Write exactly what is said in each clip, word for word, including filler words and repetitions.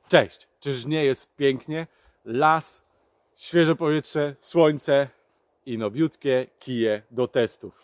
Cześć! Czyż nie jest pięknie? Las, świeże powietrze, słońce i nowiutkie kije do testów.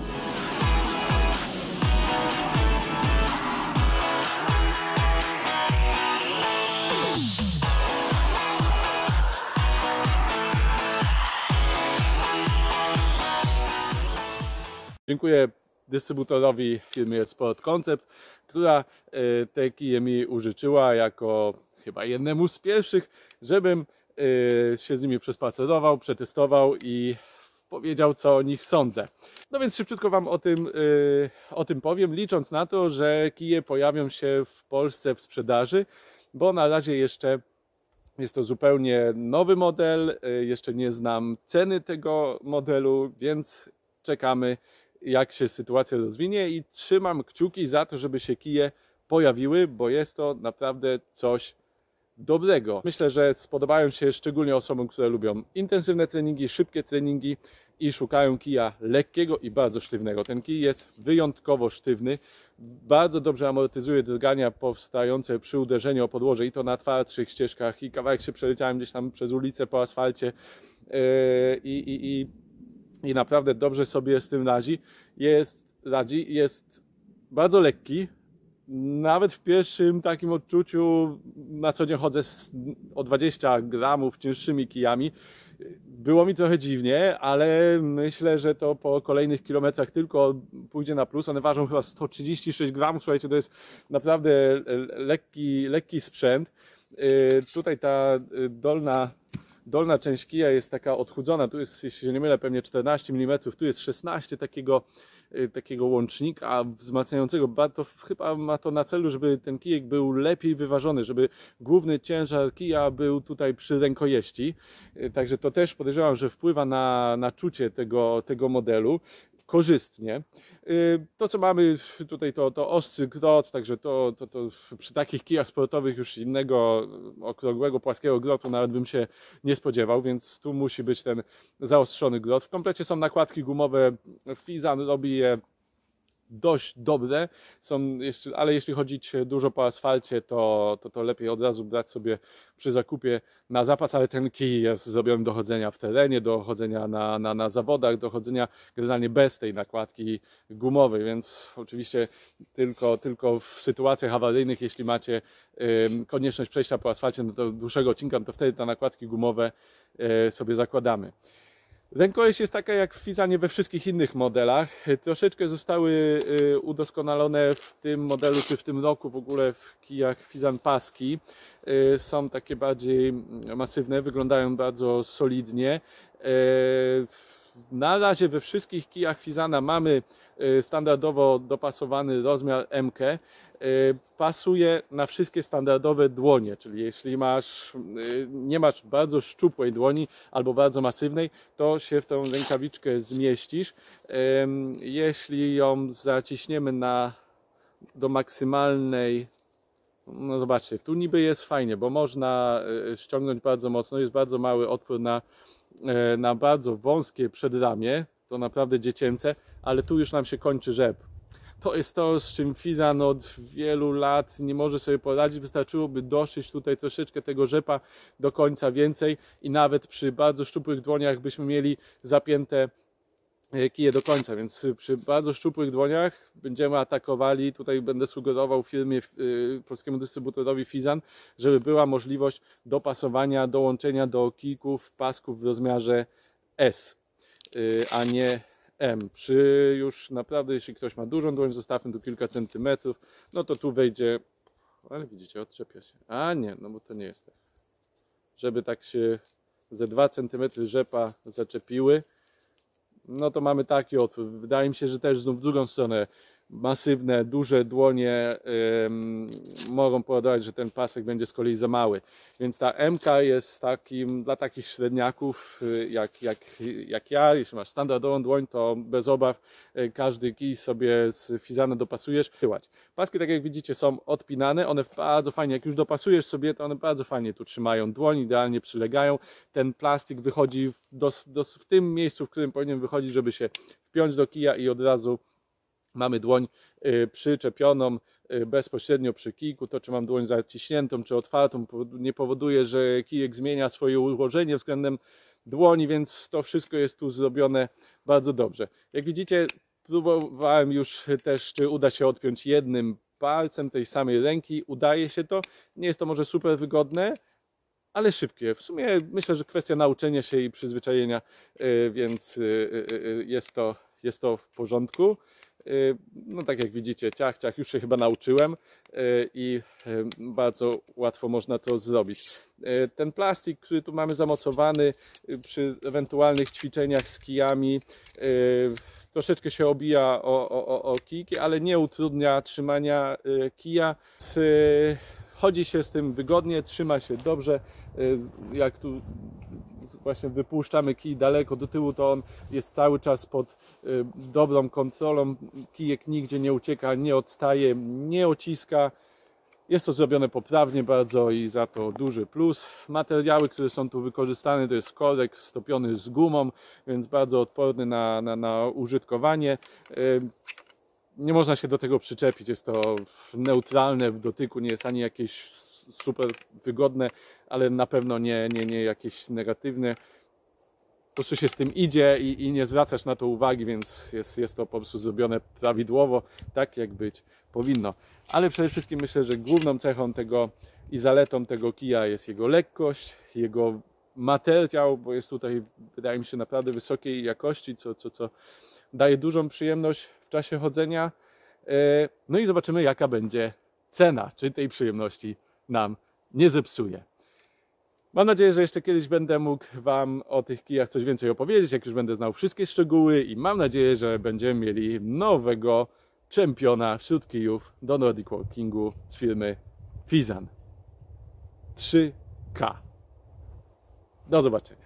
Dziękuję dystrybutorowi firmy Sport Concept, która te kije mi użyczyła jako chyba jednemu z pierwszych, żebym się z nimi przespacerował, przetestował i powiedział, co o nich sądzę. No więc szybciutko Wam o tym, o tym powiem, licząc na to, że kije pojawią się w Polsce w sprzedaży, bo na razie jeszcze jest to zupełnie nowy model, jeszcze nie znam ceny tego modelu, więc czekamy, jak się sytuacja rozwinie i trzymam kciuki za to, żeby się kije pojawiły, bo jest to naprawdę coś dobrego. Myślę, że spodobają się szczególnie osobom, które lubią intensywne treningi, szybkie treningi i szukają kija lekkiego i bardzo sztywnego. Ten kij jest wyjątkowo sztywny, bardzo dobrze amortyzuje drgania powstające przy uderzeniu o podłoże i to na twardszych ścieżkach i kawałek się przeleciałem gdzieś tam przez ulicę po asfalcie i, i, i i naprawdę dobrze sobie z tym radzi. Jest, radzi, jest bardzo lekki. Nawet w pierwszym takim odczuciu na co dzień chodzę z, o dwadzieścia gramów cięższymi kijami. Było mi trochę dziwnie, ale myślę, że to po kolejnych kilometrach tylko pójdzie na plus. One ważą chyba sto trzydzieści sześć gramów. Słuchajcie, to jest naprawdę lekki, lekki sprzęt. Tutaj ta dolna Dolna część kija jest taka odchudzona, tu jest, jeśli się nie mylę, pewnie czternaście milimetrów, tu jest szesnaście takiego, takiego łącznika wzmacniającego. To chyba ma to na celu, żeby ten kijek był lepiej wyważony, żeby główny ciężar kija był tutaj przy rękojeści. Także to też podejrzewam, że wpływa na, na czucie tego, tego modelu korzystnie. To, co mamy tutaj, to, to ostry grot, także to, to, to przy takich kijach sportowych już innego okrągłego, płaskiego grotu nawet bym się nie spodziewał, więc tu musi być ten zaostrzony grot. W komplecie są nakładki gumowe, Fizan robi je dość dobre, są jeszcze, ale jeśli chodzić dużo po asfalcie, to, to, to lepiej od razu brać sobie przy zakupie na zapas, ale ten kij jest zrobiony do chodzenia w terenie, do chodzenia na, na, na zawodach, do chodzenia generalnie bez tej nakładki gumowej, więc oczywiście tylko, tylko w sytuacjach awaryjnych, jeśli macie y, konieczność przejścia po asfalcie no to dłuższego odcinka, to wtedy te nakładki gumowe y, sobie zakładamy. Rękojeść jest taka jak w Fizanie we wszystkich innych modelach. Troszeczkę zostały udoskonalone w tym modelu, czy w tym roku w ogóle w kijach Fizan paski. Są takie bardziej masywne, wyglądają bardzo solidnie. Na razie we wszystkich kijach Fizana mamy standardowo dopasowany rozmiar M K. Pasuje na wszystkie standardowe dłonie, czyli jeśli masz, nie masz bardzo szczupłej dłoni albo bardzo masywnej, to się w tą rękawiczkę zmieścisz. Jeśli ją zaciśniemy na, do maksymalnej, no zobaczcie, tu niby jest fajnie, bo można ściągnąć bardzo mocno, jest bardzo mały otwór na, na bardzo wąskie przedramię, to naprawdę dziecięce, ale tu już nam się kończy rzep. To jest to, z czym Fizan od wielu lat nie może sobie poradzić. Wystarczyłoby doszyć tutaj troszeczkę tego rzepa do końca więcej i nawet przy bardzo szczupłych dłoniach byśmy mieli zapięte kije do końca, więc przy bardzo szczupłych dłoniach będziemy atakowali, tutaj będę sugerował firmie, polskiemu dystrybutorowi Fizan, żeby była możliwość dopasowania, dołączenia do kijków, pasków w rozmiarze S, a nie M. Przy już naprawdę, jeśli ktoś ma dużą dłoń, zostawmy tu kilka centymetrów, no to tu wejdzie, ale widzicie, odczepia się. A nie, no bo to nie jest tak. Żeby tak się ze dwa centymetry rzepa zaczepiły, no to mamy taki otwór. Wydaje mi się, że też znów w drugą stronę masywne, duże dłonie yy, mogą powodować, że ten pasek będzie z kolei za mały. Więc ta M K jest takim dla takich średniaków jak, jak, jak ja. Jeśli masz standardową dłoń, to bez obaw każdy kij sobie z Fizana dopasujesz. Paski, tak jak widzicie, są odpinane. One bardzo fajnie, jak już dopasujesz sobie, to one bardzo fajnie tu trzymają dłoń, idealnie przylegają. Ten plastik wychodzi w, do, do, w tym miejscu, w którym powinien wychodzić, żeby się wpiąć do kija i od razu mamy dłoń przyczepioną bezpośrednio przy kijku. To, czy mam dłoń zaciśniętą, czy otwartą, nie powoduje, że kijek zmienia swoje ułożenie względem dłoni, więc to wszystko jest tu zrobione bardzo dobrze. Jak widzicie, próbowałem już też, czy uda się odpiąć jednym palcem tej samej ręki. Udaje się to. Nie jest to może super wygodne, ale szybkie. W sumie myślę, że kwestia nauczenia się i przyzwyczajenia, więc jest to, jest to w porządku. No tak jak widzicie, ciach, ciach, już się chyba nauczyłem i bardzo łatwo można to zrobić. Ten plastik, który tu mamy zamocowany przy ewentualnych ćwiczeniach z kijami, troszeczkę się obija o, o, o kijki, ale nie utrudnia trzymania kija. Chodzi się z tym wygodnie, trzyma się dobrze. Jak tu właśnie wypuszczamy kij daleko do tyłu, to on jest cały czas pod dobrą kontrolą. Kijek nigdzie nie ucieka, nie odstaje, nie ociska. Jest to zrobione poprawnie bardzo i za to duży plus. Materiały, które są tu wykorzystane, to jest korek stopiony z gumą, więc bardzo odporny na, na, na użytkowanie. Nie można się do tego przyczepić, jest to neutralne w dotyku, nie jest ani jakieś super wygodne, ale na pewno nie, nie, nie jakieś negatywne. Po prostu się z tym idzie i, i nie zwracasz na to uwagi, więc jest, jest to po prostu zrobione prawidłowo, tak jak być powinno. Ale przede wszystkim myślę, że główną cechą tego i zaletą tego kija jest jego lekkość, jego materiał, bo jest tutaj, wydaje mi się, naprawdę wysokiej jakości, co, co, co daje dużą przyjemność w czasie chodzenia. No i zobaczymy, jaka będzie cena, czy tej przyjemności nam nie zepsuje. Mam nadzieję, że jeszcze kiedyś będę mógł Wam o tych kijach coś więcej opowiedzieć, jak już będę znał wszystkie szczegóły, i mam nadzieję, że będziemy mieli nowego czempiona wśród kijów do Nordic Walkingu z firmy Fizan trzy K. Do zobaczenia.